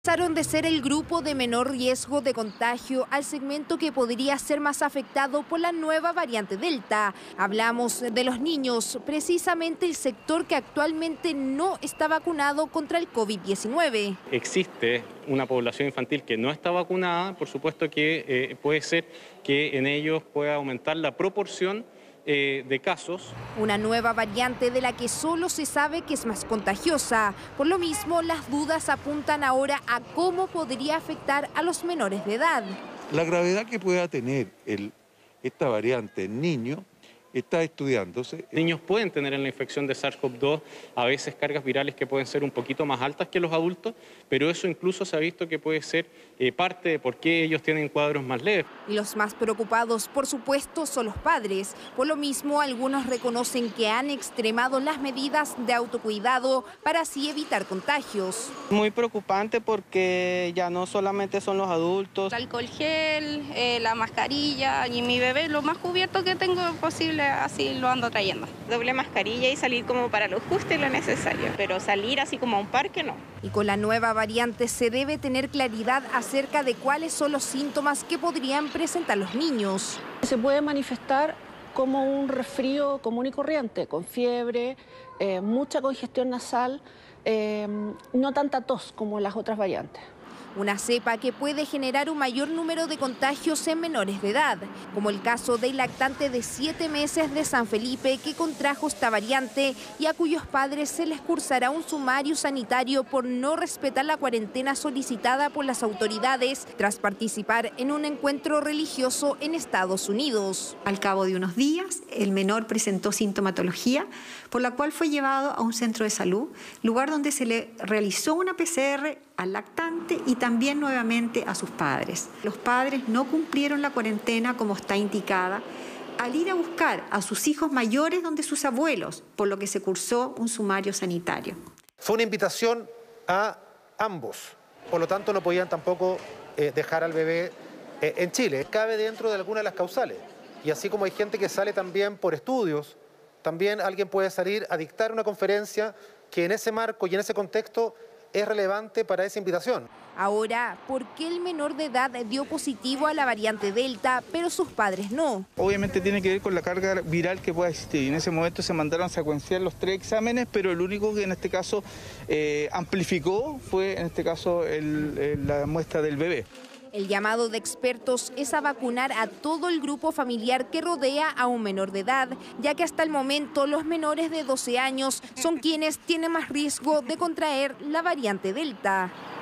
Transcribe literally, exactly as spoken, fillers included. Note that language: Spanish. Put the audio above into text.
Pasaron de ser el grupo de menor riesgo de contagio al segmento que podría ser más afectado por la nueva variante Delta. Hablamos de los niños, precisamente el sector que actualmente no está vacunado contra el COVID diecinueve. Existe una población infantil que no está vacunada, por supuesto que eh, puede ser que en ellos pueda aumentar la proporción Eh, de casos. Una nueva variante de la que solo se sabe que es más contagiosa. Por lo mismo, las dudas apuntan ahora a cómo podría afectar a los menores de edad. La gravedad que pueda tener el, esta variante en niños está estudiándose. Niños pueden tener en la infección de SARS CoV dos a veces cargas virales que pueden ser un poquito más altas que los adultos, pero eso incluso se ha visto que puede ser eh, parte de por qué ellos tienen cuadros más leves. Y los más preocupados, por supuesto, son los padres. Por lo mismo, algunos reconocen que han extremado las medidas de autocuidado para así evitar contagios. Muy preocupante porque ya no solamente son los adultos. Alcohol gel, eh, la mascarilla y mi bebé lo más cubierto que tengo posible. Así lo ando trayendo. Doble mascarilla y salir como para lo justo y lo necesario, pero salir así como a un parque no. Y con la nueva variante se debe tener claridad acerca de cuáles son los síntomas que podrían presentar los niños. Se puede manifestar como un resfrío común y corriente, con fiebre, eh, mucha congestión nasal, eh, no tanta tos como las otras variantes. Una cepa que puede generar un mayor número de contagios en menores de edad, como el caso del lactante de siete meses de San Felipe que contrajo esta variante y a cuyos padres se les cursará un sumario sanitario por no respetar la cuarentena solicitada por las autoridades tras participar en un encuentro religioso en Estados Unidos. Al cabo de unos días, el menor presentó sintomatología, por la cual fue llevado a un centro de salud, lugar donde se le realizó una P C R al lactante y también nuevamente a sus padres. Los padres no cumplieron la cuarentena como está indicada al ir a buscar a sus hijos mayores donde sus abuelos, por lo que se cursó un sumario sanitario. Fue una invitación a ambos, por lo tanto no podían tampoco eh, dejar al bebé eh, en Chile. Cabe dentro de alguna de las causales, y así como hay gente que sale también por estudios, también alguien puede salir a dictar una conferencia que en ese marco y en ese contexto es relevante para esa invitación. Ahora, ¿por qué el menor de edad dio positivo a la variante Delta, pero sus padres no? Obviamente tiene que ver con la carga viral que pueda existir. Y en ese momento se mandaron a secuenciar los tres exámenes, pero el único que en este caso eh, amplificó fue en este caso el, el, la muestra del bebé. El llamado de expertos es a vacunar a todo el grupo familiar que rodea a un menor de edad, ya que hasta el momento los menores de doce años son quienes tienen más riesgo de contraer la variante Delta.